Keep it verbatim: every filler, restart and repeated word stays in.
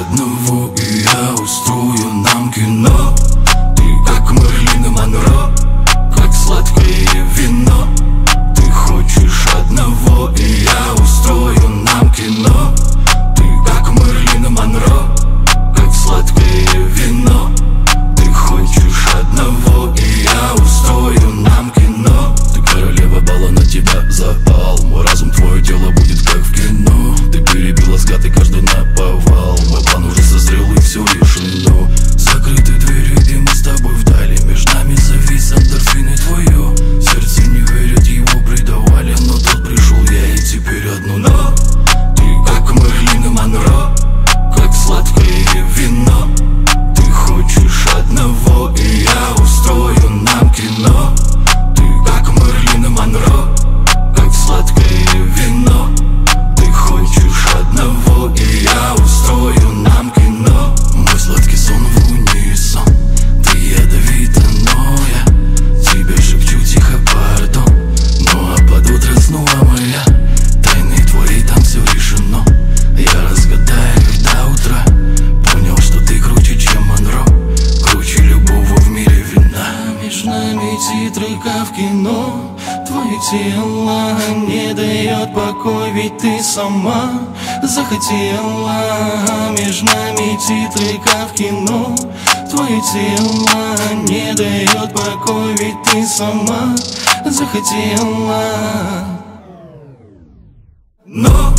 одного, и я устрою нам кино. Ты как Мерлин Монро, как сладкое вино. Ты хочешь одного, и я устрою нам кино. Ты как Мерлин Монро, как сладкое вино. Ты хочешь одного, и я устрою нам кино. Ты королева бала, на тебя запал. Мой разум, твое тело будет как в кино. Ты перебила скат и каждый наповал. Мой план уже созрел и все решено. Закрыты двери, и мы с тобой вдали. Между нами завис эндорфин и твое сердце не верит, его предавали. Но тут пришел я, и теперь одно но. Ты как Мерлин Монро, как сладкое вино. Ты хочешь одного, и я устрою нам кино. Ты как Мерлин Монро, как сладкое вино. Ты хочешь одного, и я устрою нам кино. Мой сладкий сон в унисон. Ты ядовита, но я тебе шепчу тихо пардон. Ну а под утро снова моя тайны твои, там все решено. Я разгадаю их до утра. Понял, что ты круче, чем Монро, круче любого в мире вина. Между нами титры, как в кино. Твое тело не дает покой, ведь ты сама захотела. Между нами титры, как в кино. Твое тело не дает покой, ведь ты сама захотела. Но